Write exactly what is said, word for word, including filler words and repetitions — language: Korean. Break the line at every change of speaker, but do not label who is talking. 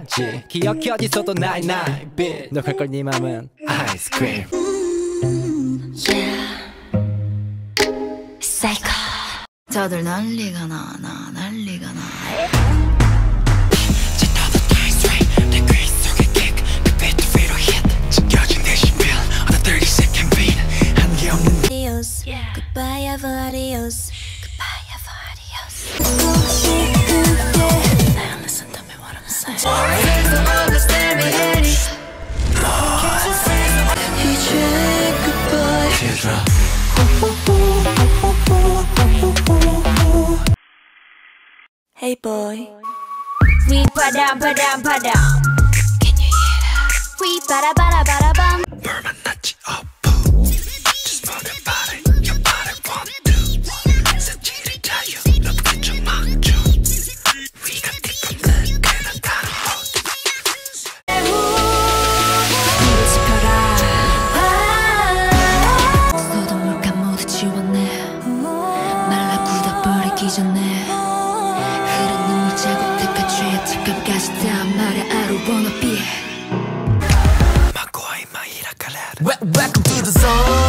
하지 기억이 어디서도 나이 나이 빛 너 그걸 네 맘은 아이스크림
사이코 다들 난리가 나, 나 난리가 나. Goodbye, adios. Goodbye, adios. Now listen to me what I'm saying. Hey boy. We padam padam padam. Can you hear that? We bada bada bada bum. 뭘 만났지? Oh boo. Just move your body. Your body want to. 색칠이 자유롭게 좀 막죠. 위가 깊은 느낌은 다른 곳. 이를 지펴라. 서도 몰카 모두 지웠네. 말라 굳어버리기 전에. 자국들까지 다 말야 I don't wanna be Welcome to the zone